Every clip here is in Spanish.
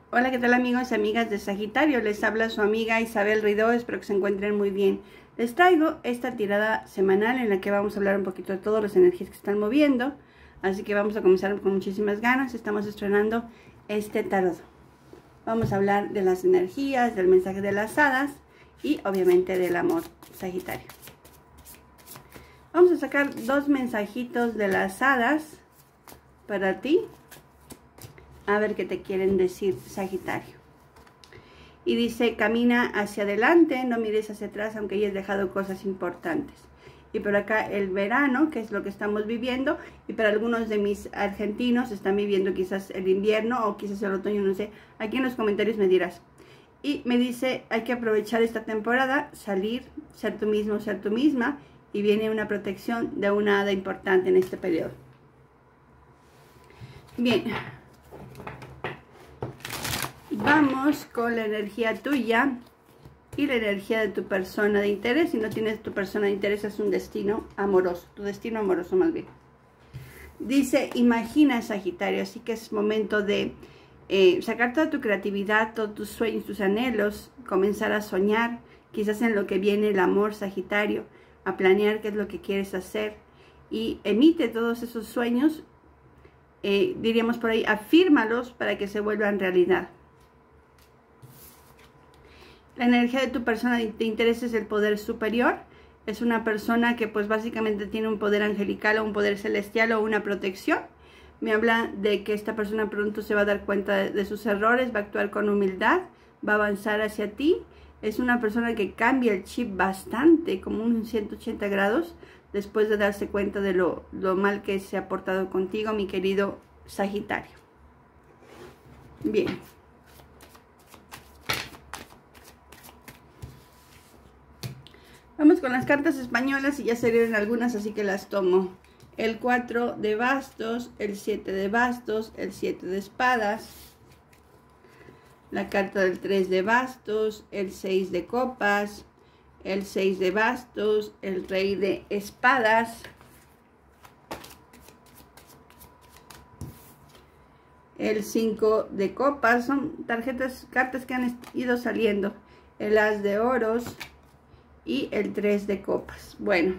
Hola, ¿qué tal amigos y amigas de Sagitario? Les habla su amiga Isabel Ridó, espero que se encuentren muy bien. Les traigo esta tirada semanal en la que vamos a hablar un poquito de todas las energías que están moviendo. Así que vamos a comenzar con muchísimas ganas. Estamos estrenando este tarot. Vamos a hablar de las energías, del mensaje de las hadas y obviamente del amor, Sagitario. Vamos a sacar dos mensajitos de las hadas para ti. A ver qué te quieren decir, Sagitario. Y dice, camina hacia adelante, no mires hacia atrás, aunque hayas dejado cosas importantes. Y por acá el verano, que es lo que estamos viviendo, y para algunos de mis argentinos están viviendo quizás el invierno o quizás el otoño, no sé. Aquí en los comentarios me dirás. Y me dice, hay que aprovechar esta temporada, salir, ser tú mismo, ser tú misma, y viene una protección de una hada importante en este periodo. Bien. Vamos con la energía tuya y la energía de tu persona de interés. Si no tienes tu persona de interés, es un destino amoroso, tu destino amoroso más bien. Dice, imagina, Sagitario, así que es momento de sacar toda tu creatividad, todos tus sueños, tus anhelos, comenzar a soñar, quizás en lo que viene el amor, Sagitario, a planear qué es lo que quieres hacer y emite todos esos sueños, diríamos por ahí, afírmalos para que se vuelvan realidad. La energía de tu persona de interés es el poder superior. Es una persona que pues básicamente tiene un poder angelical o un poder celestial o una protección. Me habla de que esta persona pronto se va a dar cuenta de sus errores, va a actuar con humildad, va a avanzar hacia ti. Es una persona que cambia el chip bastante, como un 180 grados, después de darse cuenta de lo mal que se ha portado contigo, mi querido Sagitario. Bien. Vamos con las cartas españolas y ya salieron algunas, así que las tomo. El 4 de bastos, el 7 de bastos, el 7 de espadas, la carta del 3 de bastos, el 6 de copas, el 6 de bastos, el rey de espadas, el 5 de copas. Son cartas que han ido saliendo. El as de oros y el 3 de copas. Bueno,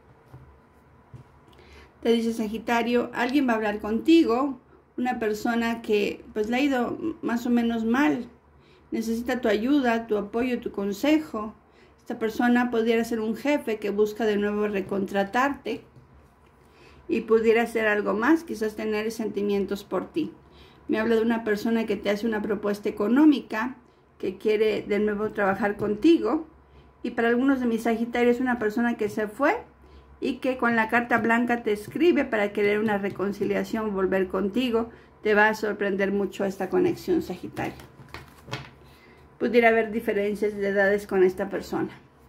te dice Sagitario, alguien va a hablar contigo, una persona que pues le ha ido más o menos mal, necesita tu ayuda, tu apoyo, tu consejo. Esta persona pudiera ser un jefe que busca de nuevo recontratarte y pudiera hacer algo más, quizás tener sentimientos por ti. Me habla de una persona que te hace una propuesta económica, que quiere de nuevo trabajar contigo. Y para algunos de mis Sagitarios es una persona que se fue y que con la carta blanca te escribe para querer una reconciliación, volver contigo. Te va a sorprender mucho esta conexión, Sagitario. Pudiera haber diferencias de edades con esta persona.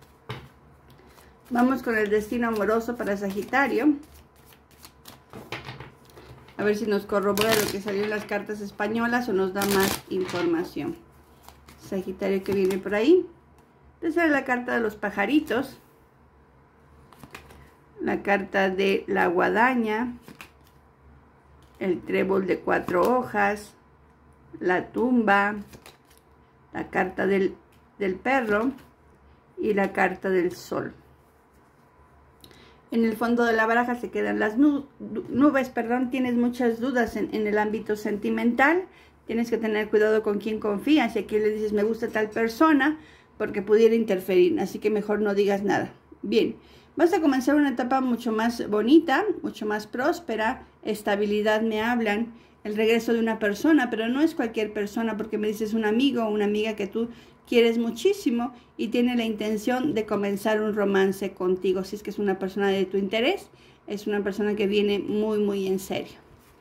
Vamos con el destino amoroso para Sagitario. A ver si nos corrobora lo que salió en las cartas españolas o nos da más información. Sagitario, que viene por ahí. Esa es la carta de los pajaritos, la carta de la guadaña, el trébol de 4 hojas, la tumba, la carta del perro y la carta del sol. En el fondo de la baraja se quedan las nubes, perdón. Tienes muchas dudas en el ámbito sentimental, tienes que tener cuidado con quién confías. Y aquí le dices, me gusta tal persona, porque pudiera interferir, así que mejor no digas nada. Bien, vas a comenzar una etapa mucho más bonita, mucho más próspera, estabilidad me hablan, el regreso de una persona, pero no es cualquier persona, porque me dices un amigo o una amiga que tú quieres muchísimo y tiene la intención de comenzar un romance contigo. Si es que es una persona de tu interés, es una persona que viene muy en serio.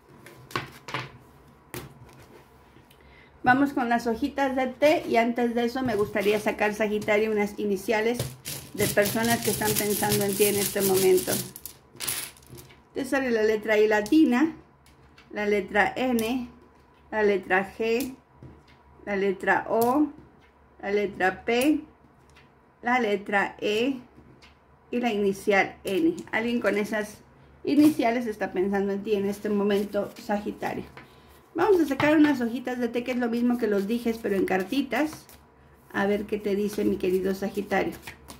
Vamos con las hojitas de té y antes de eso me gustaría sacar, Sagitario, unas iniciales de personas que están pensando en ti en este momento. Te sale la letra I latina, la letra N, la letra G, la letra O, la letra P, la letra E y la inicial N. Alguien con esas iniciales está pensando en ti en este momento, Sagitario. Vamos a sacar unas hojitas de té, que es lo mismo que los dijes, pero en cartitas. A ver qué te dice mi querido Sagitario.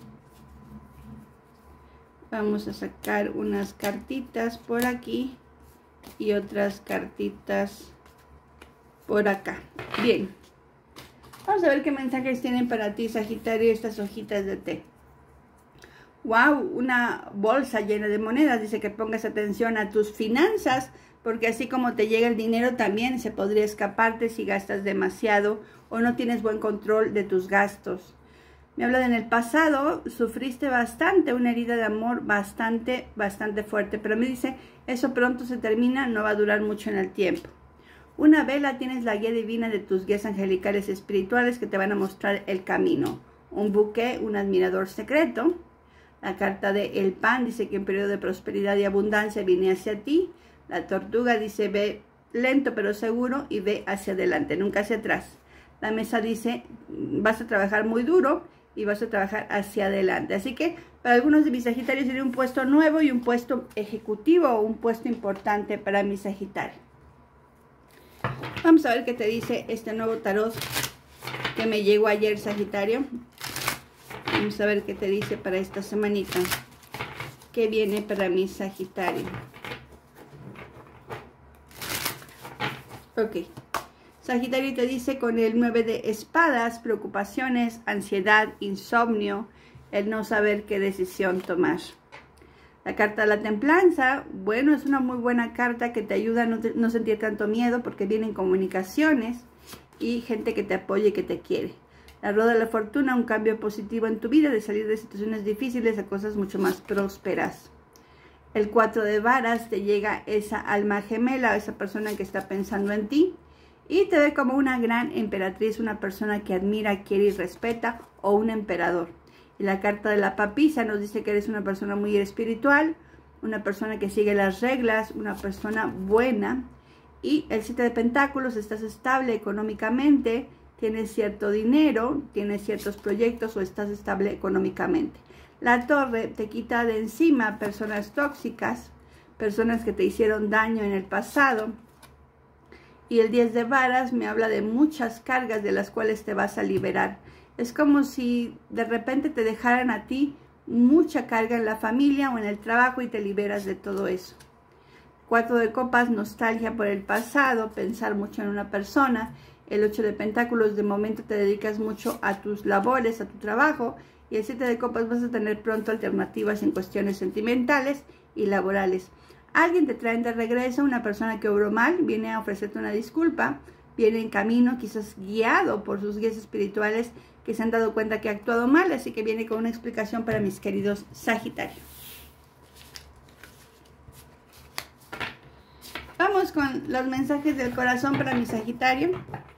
Vamos a sacar unas cartitas por aquí y otras cartitas por acá. Bien. Vamos a ver qué mensajes tienen para ti, Sagitario, estas hojitas de té. Wow, una bolsa llena de monedas. Dice que pongas atención a tus finanzas, porque así como te llega el dinero, también se podría escaparte si gastas demasiado o no tienes buen control de tus gastos. Me habla de en el pasado, sufriste bastante, una herida de amor bastante fuerte, pero me dice, eso pronto se termina, no va a durar mucho en el tiempo. Una vela, tienes la guía divina de tus guías angelicales espirituales que te van a mostrar el camino. Un buque, un admirador secreto. La carta de el pan dice que en periodo de prosperidad y abundancia viene hacia ti. La tortuga dice, ve lento pero seguro y ve hacia adelante, nunca hacia atrás. La mesa dice, vas a trabajar muy duro y vas a trabajar hacia adelante. Así que para algunos de mis Sagitarios sería un puesto nuevo y un puesto ejecutivo o un puesto importante para mi Sagitario. Vamos a ver qué te dice este nuevo tarot que me llegó ayer, Sagitario. Vamos a ver qué te dice para esta semanita. ¿Qué viene para mi Sagitario? Ok. Sagitario te dice con el 9 de espadas, preocupaciones, ansiedad, insomnio, el no saber qué decisión tomar. La carta de la templanza, bueno, es una muy buena carta que te ayuda a no sentir tanto miedo porque vienen comunicaciones y gente que te apoya y que te quiere. La rueda de la fortuna, un cambio positivo en tu vida, de salir de situaciones difíciles a cosas mucho más prósperas. El 4 de varas, te llega esa alma gemela, esa persona que está pensando en ti y te ve como una gran emperatriz, una persona que admira, quiere y respeta, o un emperador. Y la carta de la papisa nos dice que eres una persona muy espiritual, una persona que sigue las reglas, una persona buena. Y el 7 de pentáculos, estás estable económicamente, tienes cierto dinero, tienes ciertos proyectos o estás estable económicamente. La torre te quita de encima personas tóxicas, personas que te hicieron daño en el pasado. Y el 10 de varas me habla de muchas cargas de las cuales te vas a liberar. Es como si de repente te dejaran a ti mucha carga en la familia o en el trabajo y te liberas de todo eso. 4 de copas, nostalgia por el pasado, pensar mucho en una persona. El 8 de pentáculos, de momento te dedicas mucho a tus labores, a tu trabajo. Y el 7 de copas, vas a tener pronto alternativas en cuestiones sentimentales y laborales. Alguien te trae de regreso, una persona que obró mal, viene a ofrecerte una disculpa, viene en camino, quizás guiado por sus guías espirituales que se han dado cuenta que ha actuado mal, así que viene con una explicación para mis queridos Sagitarios. Vamos con los mensajes del corazón para mi Sagitario.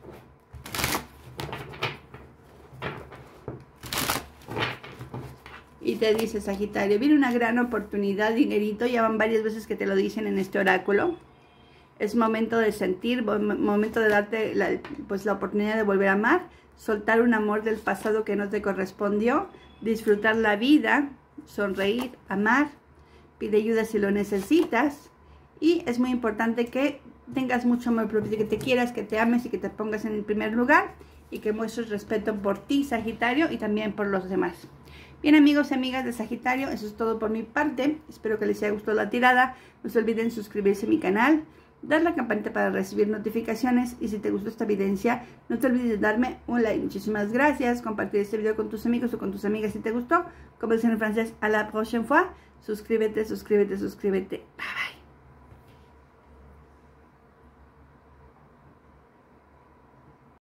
Y te dice Sagitario, viene una gran oportunidad, dinerito, ya van varias veces que te lo dicen en este oráculo. Es momento de sentir, momento de darte la oportunidad de volver a amar, soltar un amor del pasado que no te correspondió, disfrutar la vida, sonreír, amar, pide ayuda si lo necesitas. Y es muy importante que tengas mucho amor propio, que te quieras, que te ames y que te pongas en el primer lugar y que muestres respeto por ti, Sagitario, y también por los demás. Bien, amigos y amigas de Sagitario, eso es todo por mi parte. Espero que les haya gustado la tirada. No se olviden suscribirse a mi canal, dar la campanita para recibir notificaciones y si te gustó esta evidencia, no te olvides de darme un like. Muchísimas gracias. Compartir este video con tus amigos o con tus amigas si te gustó. Como dicen en francés, à la prochaine fois. Suscríbete, suscríbete, suscríbete. Bye, bye.